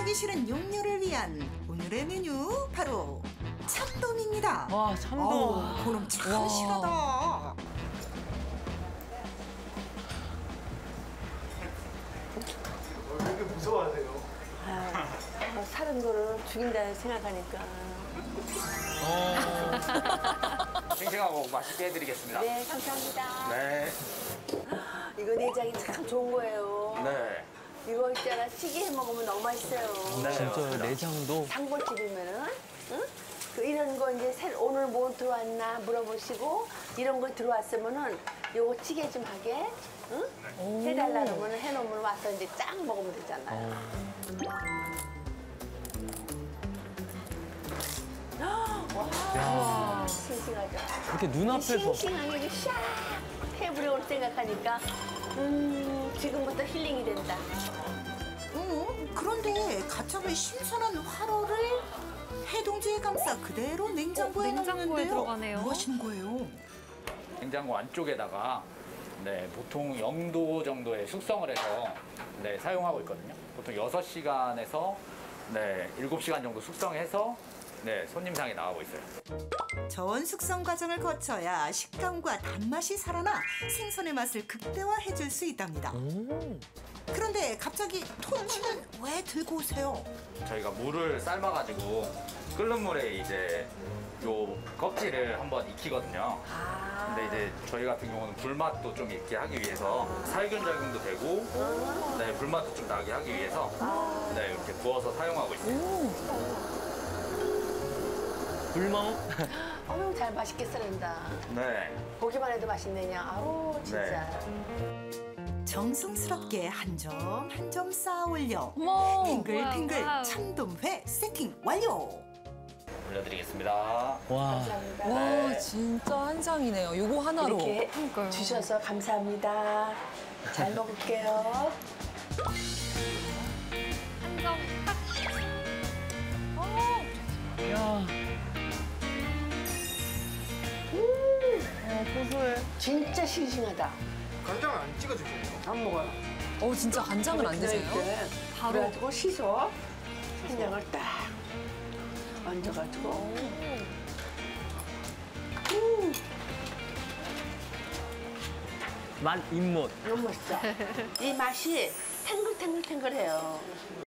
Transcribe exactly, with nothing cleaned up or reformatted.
하기 싫은 용녀를 위한 오늘의 메뉴 바로 참돔입니다. 와, 참돔. 어, 그럼 참 실하다. 왜 이렇게 무서워하세요? 아, 사는 거를 죽인다 생각하니까. 어. 싱싱하고 맛있게 해드리겠습니다. 네, 감사합니다. 네. 이거 내장이 참 좋은 거예요. 네. 이거 있잖아, 찌개 해 먹으면 너무 맛있어요. 네. 진짜 내장도. 단골집이면은, 응? 그 이런 거 이제 새- 오늘 뭐 들어왔나 물어보시고 이런 거 들어왔으면은 요거 찌개 좀 하게, 응? 해달라 그러면 해놓으면 와서 이제 쫙 먹으면 되잖아요. 야, 싱싱하죠. 이렇게 눈앞에서. 싱싱하게 이렇게 샥 테이블에 올 생각하니까 음 지금부터 힐링이 된다. 어, 그런데 갑자기 신선한 화로를 해동지에 감싸 그대로 냉장고에 어, 냉장고에 넣는데요. 들어가네요. 뭐 하시는 거예요? 냉장고 안쪽에다가 네, 보통 영 도 정도의 숙성을 해서 네, 사용하고 있거든요. 보통 여섯 시간에서 네, 일곱 시간 정도 숙성해서 네, 손님상에 나가고 있어요. 저온 숙성 과정을 거쳐야 식감과 단맛이 살아나 생선의 맛을 극대화해줄 수 있답니다. 그런데 갑자기 토치는 왜 들고 오세요? 저희가 물을 삶아가지고 끓는 물에 이제 요 껍질을 한번 익히거든요. 근데 이제 저희 같은 경우는 불맛도 좀 있게 하기 위해서 살균 작용도 되고 네, 불맛도 좀 나게 하기 위해서 네, 이렇게 구워서 사용하고 있어요. 불멍? 어머 잘 맛있게 썰린다. 네. 보기만 해도 맛있네요. 아우 진짜. 정성스럽게 한 점 한 점 쌓아 올려 어머, 탱글탱글 와우, 와우. 참돔회 세팅 완료. 올려드리겠습니다. 와. 감사합니다. 와, 진짜 한상이네요. 요거 하나로. 이렇게 그러니까요. 주셔서 감사합니다. 잘 먹을게요. 한점 딱. 야. 진짜 싱싱하다. 간장을 안 찍어주세요. 안 먹어요. 어, 진짜 간장을 안 드세요? 이렇게 바로. 그래가지고 씻어. 간장을 딱 얹어가지고. 음, 맛 입못. 너무 맛있어. 이 맛이 탱글탱글탱글해요.